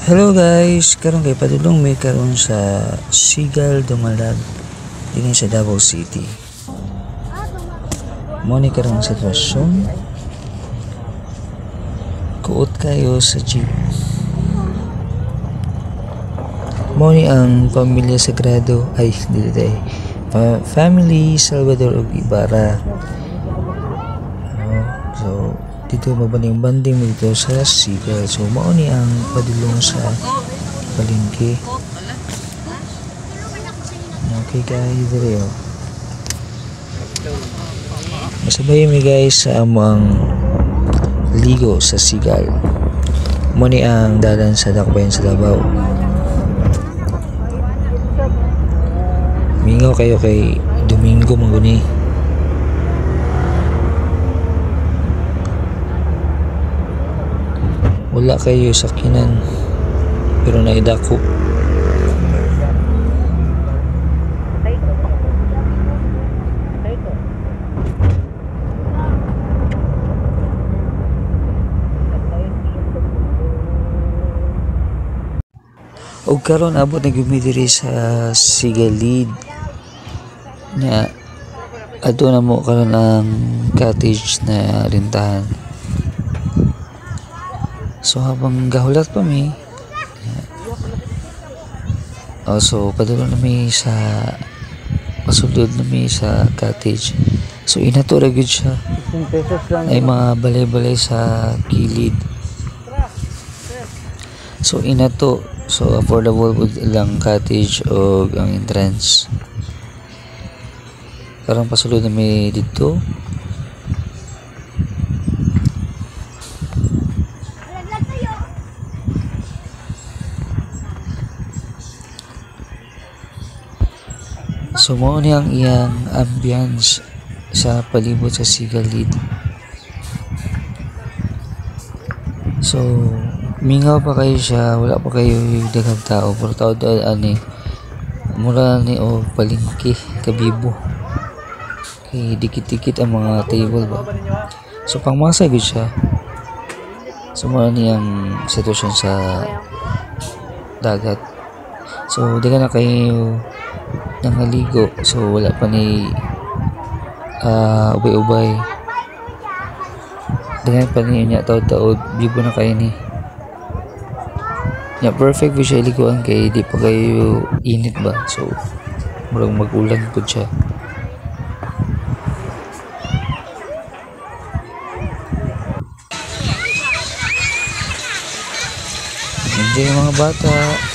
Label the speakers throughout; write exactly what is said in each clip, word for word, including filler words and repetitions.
Speaker 1: Hello guys, karon kay padulong may karon sa Sigal Dumalag dinhi sa Davao City. Mo ni karong sitwasyon. Kuot kayo sa jeep. Mo ni ang pamilya Sagrado ay dili day. Pa family Salvador ug Ibarra. Uh, so dito mabaning banding dito sa Sigal. So mao ni ang padulong sa palengke. Okay guys, dire oh. Masabay mi guys sa among ligo sa Sigal. Mo ni ang dalan sa dakbayan sa Davao. Mingaw kayo kay Domingo manguni. Wala kayo sakinan pero naidako. Og karon abot na gyud diri sa Sigalid nya adto na mo karon ang cottage na rentahan. So habang gahulat pa mi also padulong na mi sa pasulod na mi sa cottage. So inato ra gyud siya, ay mga balay-balay sa kilid. So inato, so affordable pud lang cottage o ang entrance. Karong pasulod na mi dito. So mao ni ang iyang ambience sa palibot sa Sigalid. So mingaw pa kayo siya, wala pa kayo daghang tao, pero tao ani mura ni o palengke kabibo. Kay dikit-dikit ang mga table ba. So pangmasa gud siya. So mao ni ang sitwasyon sa dagat. So di ka na kayo nangaligo, so wala pa ni uh, ubay-ubay. Dengan pa ni niya taod-taod bibo na kayo ni. Ya perfect visual liguan kay di pa kayo init ba. So murag mag-ulan pud siya. Enjoy yung mga bata.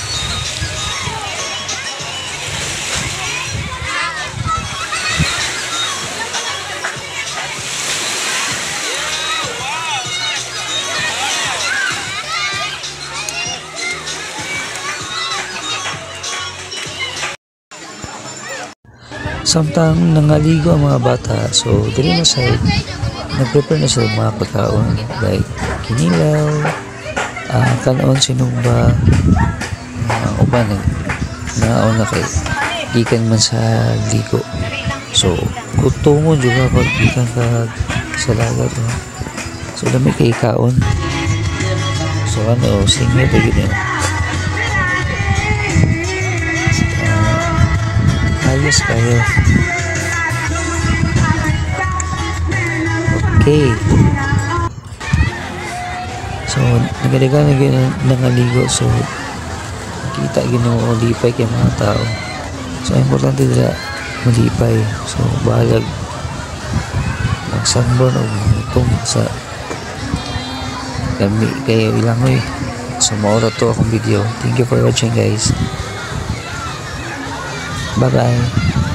Speaker 1: Samtang nangaligo ang mga bata, so diri na side nag-prepare na sila mga pagkaon like kinilaw, uh, kanon sinumba, uh, uban na na kay gikan man sa ligo. So kutungon juga pag gikan ka sa dagat, no? So dami kay kaon. So ano, singit pa gid. Ayos kayo. Okay. So, nagaliga na nangaligo. So, kita ginawa malipay kay mga tao. So, importante nila malipay. So, bahalag mag-sunburn o itong sa dami kayo ilangoy. So, maura to akong video. Thank you for watching guys. Bye bye.